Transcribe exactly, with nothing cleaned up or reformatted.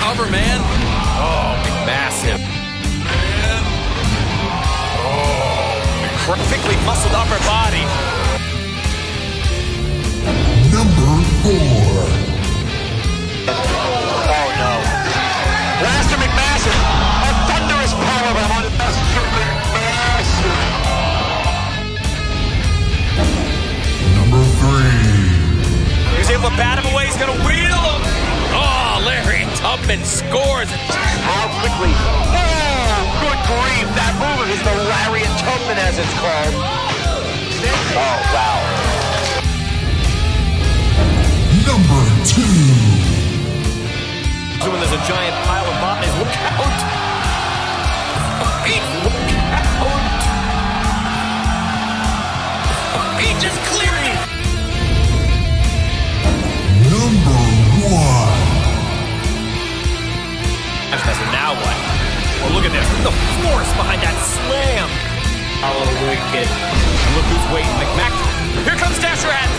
cover, man. Oh, McMassive. Man. Oh, perfectly muscled upper body. Number four. Oh no. Blaster McMassive. A thunderous power behind Blaster McMassive. Number three. He's able to bat him away. He's going to wheel him. Oh, Larry Tubman scores. How quickly. Oh, good grief. That move is the Larry Tubman, as it's called. Oh, wow. Number two. So when there's a giant pile of bodies, look out. He, look out. He just cleared it. Number one. So now what? Oh, look at this. Look at the force behind that slam. Oh, wicked. And look who's waiting. McMassive. Here comes Dasher at